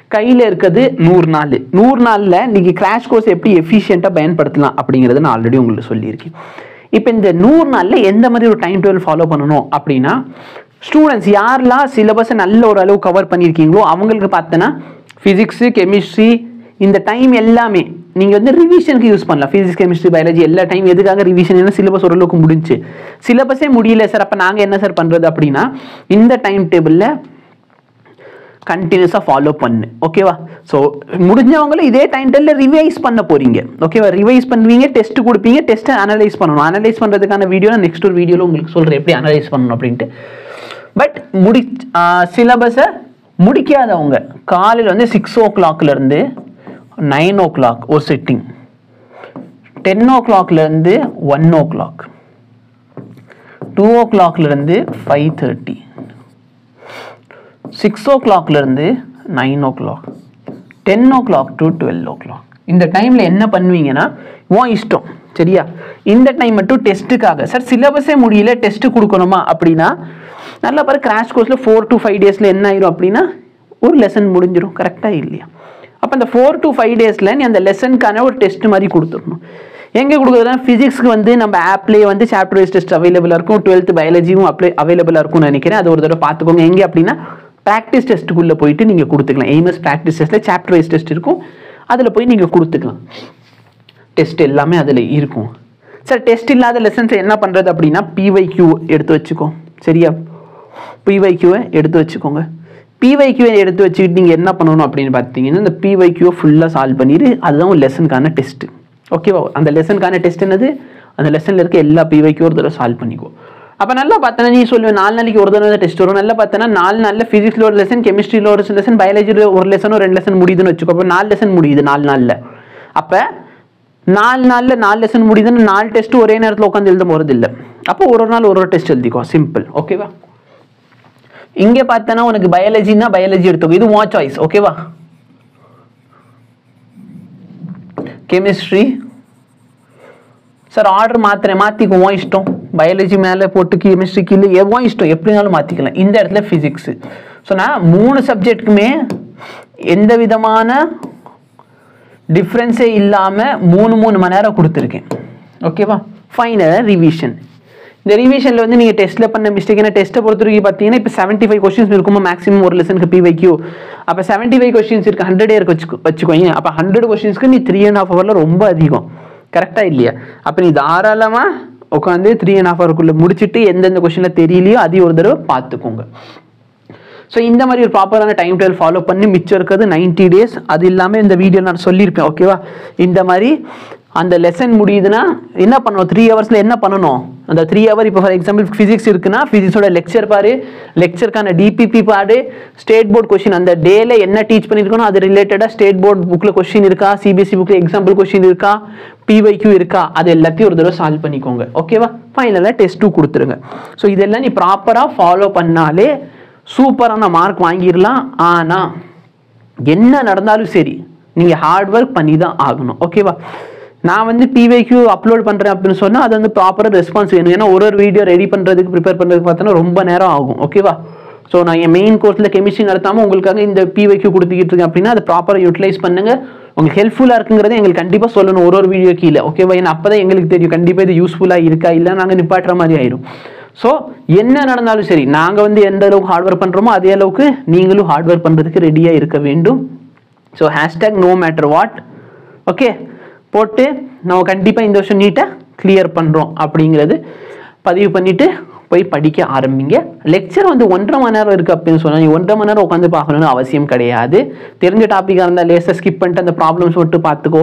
கையில் இருக்கிறது 100 நாள். 100 நாளில் நீங்கள் கிராஷ் கோர்ஸ் எப்படி எஃபிஷியண்ட்டாக பயன்படுத்தலாம் அப்படிங்கிறத நான் ஆல்ரெடி உங்களுக்கு சொல்லியிருக்கேன். இப்போ இந்த 100 நாளில் எந்த மாதிரி ஒரு டைம் டேபிள் ஃபாலோ பண்ணணும் அப்படின்னா, ஸ்டூடெண்ட்ஸ் யாரெல்லாம் சிலபஸை நல்ல ஒரு அளவு கவர் பண்ணியிருக்கீங்களோ அவங்களுக்கு பார்த்தோன்னா ஃபிசிக்ஸு, கெமிஸ்ட்ரி இந்த டைம் எல்லாமே நீங்கள் வந்து ரிவிஷனுக்கு யூஸ் பண்ணலாம். ஃபிசிக்ஸ், கெமிஸ்ட்ரி, பயாலஜி எல்லா டைம் எதுக்காக ரிவிஷன்? ஏன்னா சிலபஸ் ஓரளவுக்கு முடிஞ்சு. சிலபஸே முடியல சார், அப்போ நாங்கள் என்ன சார் பண்ணுறது அப்படின்னா, இந்த டைம் டேபிளில் கண்டினியூஸாக ஃபாலோ பண்ணு. ஓகேவா? ஸோ முடிஞ்சவங்களும் இதே டைம் டேபிளில் ரிவைஸ் பண்ண போகிறீங்க. ஓகேவா? ரிவைஸ் பண்ணுவீங்க, டெஸ்ட் கொடுப்பீங்க, டெஸ்ட்டை அனலைஸ் பண்ணணும். அனலைஸ் பண்ணுறதுக்கான வீடியோ நான் நெக்ஸ்ட் ஒரு வீடியோவில் உங்களுக்கு சொல்கிறேன் எப்படி அனலைஸ் பண்ணணும் அப்படின்ட்டு. பட் சிலபஸை முடிக்காதவங்க காலையில் வந்து 6 o'clockலேருந்து 9 o'clock ஒரு setting, 10 o'clockலேருந்து 1 o'clock, 2 o'clockலேருந்து 5:30, 6 o'clockலேருந்து 9 o'clock, 10 o'clock to 12 o'clock. இந்த டைமில் என்ன பண்ணுவீங்கன்னா உன் இஷ்டம். சரியா? இந்த டைம் மட்டும் டெஸ்ட்டுக்காக. சார் சிலபஸே முடியல டெஸ்ட்டு கொடுக்கணுமா அப்படின்னா, நல்லா பாரு, கிராஷ் கோர்ஸில் 4 to 5 டேஸில் என்ன ஆயிரும் அப்படின்னா ஒரு லெசன் முடிஞ்சிடும். கரெக்டாக இல்லையா? அப்போ அந்த 4 to 5 டேஸில் நீ அந்த லெசனுக்கான ஒரு டெஸ்ட் மாதிரி கொடுத்துடணும். எங்கே கொடுக்குறதுனா, ஃபிசிக்ஸ்க்கு வந்து நம்ம ஆப்லேயே வந்து சாப்டர் வைஸ் டெஸ்ட் அவைலபிளாக இருக்கும். 12th பயாலஜியும் அவைலபிளாக இருக்கும்னு நினைக்கிறேன். அது ஒரு தடவை பார்த்துக்கோங்க. எங்கே அப்படின்னா ப்ராக்டிஸ் டெஸ்ட்டுக்குள்ளே போயிட்டு நீங்கள் கொடுத்துக்கலாம். எய்மஸ் ப்ராக்டிஸ் டெஸ்ட்டில் சாப்டர் வைஸ் டெஸ்ட் இருக்கும், அதில் போய் நீங்கள் கொடுத்துக்கலாம். டெஸ்ட் எல்லாமே அதில் இருக்கும். சார் டெஸ்ட் இல்லாத லெசன்ஸை என்ன பண்ணுறது அப்படின்னா, PYQ எடுத்து வச்சுக்கோ. சரியா? PYQவை எடுத்து வச்சுக்கோங்க. PYQவை எடுத்து வச்சுக்கிட்டு நீங்கள் என்ன பண்ணணும் அப்படின்னு பார்த்தீங்கன்னா, இந்த PYQவை ஃபுல்லாக சால்வ் பண்ணிடு. அதுதான் ஒரு லெசனுக்கான டெஸ்ட்டு. ஓகேவா? அந்த லெசனுக்கான டெஸ்ட் என்னது? அந்த லெசனில் இருக்க எல்லா PYQ ஒரு தடவை சால்வ் பண்ணிக்கோ. அப்போ நல்லா பார்த்தோன்னா நீ சொல்லுவேன் 4 நாளைக்கு ஒரு தடவை டெஸ்ட் வரும். நல்லா பார்த்தோன்னா 4 நாளில் ஃபிசிக்ஸில் ஒரு லெசன், கெமிஸ்ட்ரியில் ஒரு லெசன், பயாலஜியில் ஒரு லெசனும் 2 லெசன் முடியுதுன்னு வச்சுக்கோ. அப்போ 4 லெசன் முடியுது 4 நாளில். அப்போ 4 நாளில் 4 லெசன் முடியுதுன்னு 4 டெஸ்ட்டு ஒரே நேரத்தில் உட்காந்து எழுத போகிறது இல்லை. அப்போ ஒரு நாள் ஒரு டெஸ்ட் எழுதிக்கோ. சிம்பிள். ஓகேவா? இங்கே பார்த்தனா உனக்கு பயாலஜினா பயாலஜி எடுத்துக்கோ, இது உன் சாய்ஸ். ஓகேவா? கெமிஸ்ட்ரி சார் ஆர்டர் மாற்றிக்கோ, உன் இஷ்டம். பயாலஜி மேலே போட்டு கெமிஸ்ட்ரி கீழே உன் இஷ்டம், எப்படினாலும் மாற்றிக்கலாம். இந்த இடத்துல ஃபிசிக்ஸு. ஸோ நான் 3 சப்ஜெக்ட்டுக்குமே எந்த விதமான டிஃப்ரென்ஸே இல்லாமல் 3 மணி நேரம் கொடுத்துருக்கேன். ஓகேவா? ஃபைனலாக ரிவிஷன். இந்த ரிவிஷனில் வந்து நீங்கள் டெஸ்ட்டில் பண்ண மிஸ்டேக், ஏன்னா டெஸ்ட்டை பொறுத்தவரைக்கும் பார்த்தீங்கன்னா இப்போ 75 கொஸ்டின்ஸ் இருக்குமா மேக்ஸிமம் ஒரு லெசனுக்கு PYQ. அப்போ 75 கொஸ்டின்ஸ் இருக்குது, 100 இருக்கு வச்சுக்கோங்க. அப்போ 100 கொஸ்டின்ஸ்க்கு நீ 3.5 ஹவரில் ரொம்ப அதிகம். கரெக்டாக இல்லையா? அப்போ நீ தாராளமாக உட்காந்து 3.5 ஹவருக்குள்ளே முடிச்சுட்டு எந்தெந்த கொஸ்டினில் தெரியலையோ அதையும் ஒரு தடவை பார்த்துக்கோங்க. ஸோ இந்த மாதிரி ஒரு ப்ராப்பரான டைம் டேபிள் ஃபாலோ பண்ணி மிச்சம் இருக்கிறது 90 days. அது இல்லாமல் இந்த வீடியோ நான் சொல்லியிருப்பேன். ஓகேவா? இந்த மாதிரி அந்த லெசன் முடியுதுன்னா என்ன பண்ணணும், 3 ஹவர்ஸில் என்ன பண்ணணும், அந்த 3 ஹவர் இப்போ ஃபார் எக்ஸாம்பிள் ஃபிசிக்ஸ் இருக்குன்னா ஃபிசிக்ஸோட லெக்சர் பாரு, லெக்சருக்கான DPP பாரு, ஸ்டேட் போர்டு கொஸ்டின் அந்த டேல என்ன டீச் பண்ணியிருக்கணும் அது ரிலேட்டடாக ஸ்டேட் போர்டு புக்கில் கொஸ்டின் இருக்கா, CBSE புக்கில் எக்ஸாம்பிள் கொஸ்டின் இருக்கா, PYQ இருக்கா, அது எல்லாத்தையும் ஒரு தடவை சால்வ் பண்ணிக்கோங்க. ஓகேவா? ஃபைனலாக டெஸ்ட் 2 கொடுத்துருங்க. ஸோ இதெல்லாம் நீ ப்ராப்பராக ஃபாலோ பண்ணாலே சூப்பரான மார்க் வாங்கிடலாம். ஆனால் என்ன நடந்தாலும் சரி நீங்கள் ஹார்ட் ஒர்க் பண்ணி தான் ஆகணும். ஓகேவா? நான் வந்து PYQ அப்லோட் பண்ணுறேன் அப்படின்னு சொன்னால் அது வந்து ப்ராப்பராக ரெஸ்பான்ஸ் வேணும். ஏன்னா ஒரு வீடியோ ரெடி பண்ணுறதுக்கு ப்ரிப்பேர் பண்ணுறதுக்கு பார்த்தோன்னா ரொம்ப நேரம் ஆகும். ஓகேவா? ஸோ நான் என் மெயின் கோர்ஸில் கெமிஸ்ட்ரி நடத்தாமல் உங்களுக்காக இந்த PYQ கொடுத்துக்கிட்டு இருக்கேன் அப்படின்னா அதை ப்ராப்பராக யூட்டிலைஸ் பண்ணுங்கள். உங்களுக்கு ஹெல்ப்ஃபுல்லாக இருக்குங்கிறத எங்களுக்கு கண்டிப்பாக சொல்லணும் ஒரு வீடியோ கீழே. ஓகேவா? ஏன்னா அப்போ தான் எங்களுக்கு தெரியும் கண்டிப்பாக இது யூஸ்ஃபுல்லாக இருக்கா இல்லை நாங்கள் நிப்பாட்டுற மாதிரி ஆயிடும். ஸோ என்ன நடந்தாலும் சரி நாங்கள் வந்து எந்த அளவுக்கு ஹார்ட் ஒர்க் பண்ணுறோமோ அதே அளவுக்கு நீங்களும் ஹார்ட் ஒர்க் பண்ணுறதுக்கு ரெடியாக இருக்க வேண்டும். So #no matter what okay போட்டு நம்ம கண்டிப்பாக இந்த வருஷம் நீட்டாக கிளியர் பண்ணுறோம் அப்படிங்கிறது பதிவு பண்ணிவிட்டு போய் படிக்க ஆரம்பிங்க. லெக்சர் வந்து 1.5 மணி நேரம் இருக்குது அப்படின்னு சொன்னால் நீ 1.5 மணி நேரம் உட்காந்து பார்க்கணுன்னு அவசியம் கிடையாது. தெரிஞ்ச டாப்பிக்காக இருந்தால் லேசாக ஸ்கிப் பண்ணிட்டு அந்த ப்ராப்ளம்ஸ் மட்டும் பார்த்துக்கோ.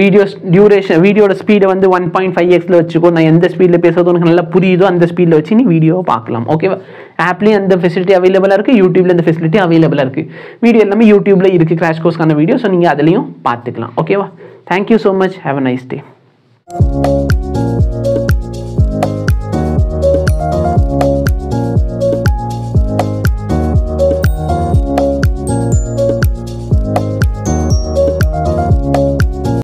வீடியோட ஸ்பீடை வந்து 1.5x வச்சுக்கோ. நான் எந்த ஸ்பீடில் பேசுறது உனக்கு நல்லா புரியுதோ அந்த ஸ்பீடில் வச்சு நீ வீடியோவை பார்க்கலாம். ஓகேவா? ஆப்லேயும் அந்த ஃபெசிலிட்டி அவைலபிளாக இருக்குது, யூடியூப்ல அந்த ஃபெசிலிட்டி அவைலபிளாக இருக்குது. வீடியோ எல்லாமே யூடியூப்ல இருக்குது கிராஷ் கோர்ஸ்க்கான வீடியோ. ஸோ நீங்கள் அதுலேயும் பார்த்துக்கலாம். ஓகேவா? Thank you so much. Have a nice day.